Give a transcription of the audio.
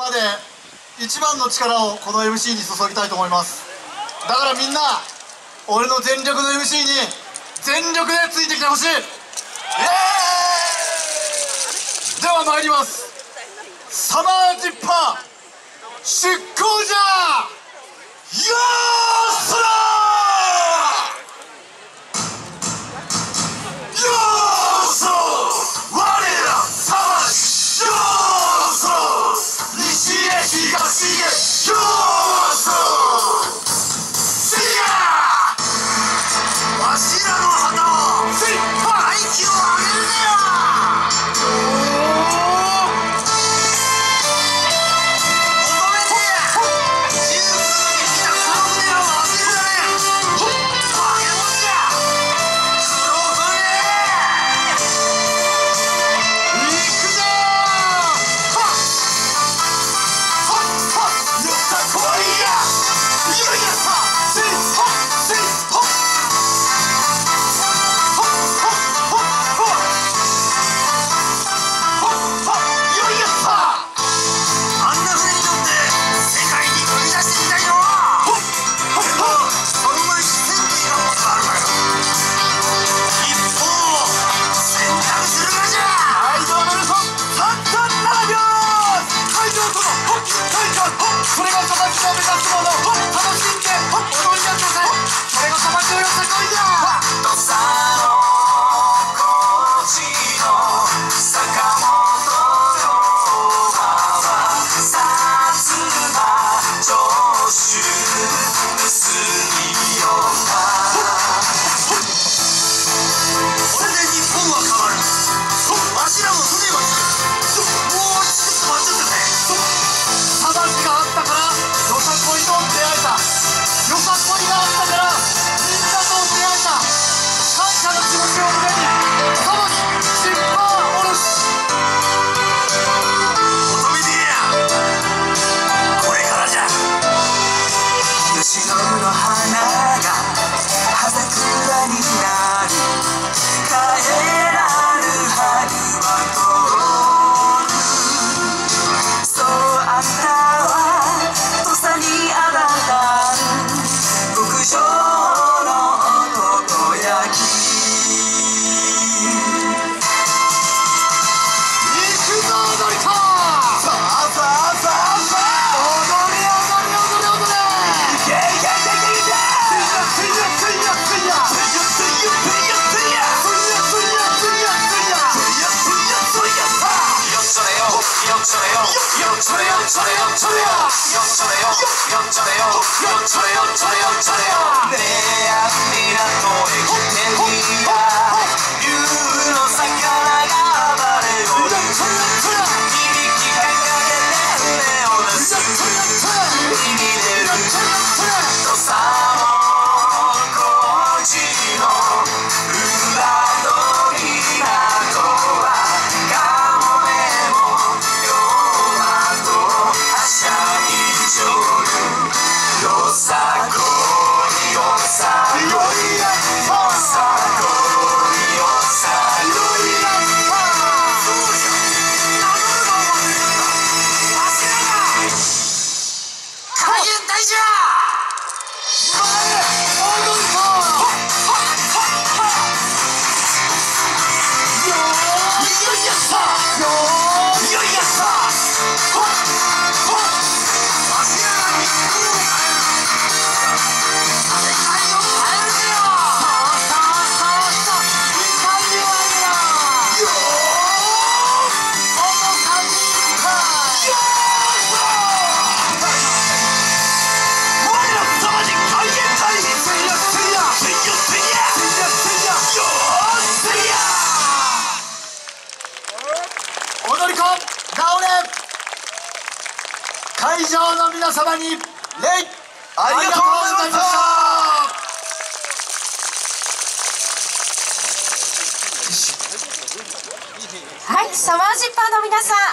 まで一番の力をこの MC に注ぎたいと思います。だからみんな俺の全力の MC に全力でついてきてほしい。イエーイ。では参ります。サマージッパー出航じゃ。よーそらー。よーそ我らサマージ。よーそ西へ東へ。よーそせいやわしらの旗をせい大気を上げるぜよ。それがサマジを目指すもの。楽しんで踊りやってください。それがサマジのよさこいじゃ。土佐の高知の坂本龍馬は薩摩長州結びよったこれで日本は変わる。わしらも船は来る。もうちょっと待っててね。サマジがあったからよさこいと出会えた。よさこいがあったからみんなと出会えた。感謝の気持ちを胸にサマジシッパーおろし。乙女でやこれからじゃ。吉野の花が葉桜になる。帰らぬ春は通る。そうあったは土佐にあらたる極上の男焼き。行くぞ踊り子。さあさあさあさあ踊れ踊れ踊れ踊れ。いけいけいけいけいけ。ついやついやついやついやついやついやついやついやついやついやついやついやついやついやさあ。よっちょれよよっちょれよよっちょれよっちょれよっちょれよよっちょれよよっちょれよよっちょれよっちょれよっちょれよ。ねえあみなとへ来てみや。竜の魚が暴れよる。響きかかれて船を出す。海に出る土佐の高知の裏の港はかもめも龍馬とはしゃぎじょる。よさこいよさこいよさこいよさこい。そうじゃ名乗るのを忘れたわしらが海援隊じゃ。前踊り子。よいやさよいやさわしらが日本を変える。世界を変えるぜよ。さあさあさあさあ世界を変えるな。よーこの旅かよーそ我らサマジ海援隊。せいやせいやせいやせいやせいやせいやよーせいや。踊り子直れ。会場の皆様に礼ありがとうございました。 はい、サマージッパーの皆さん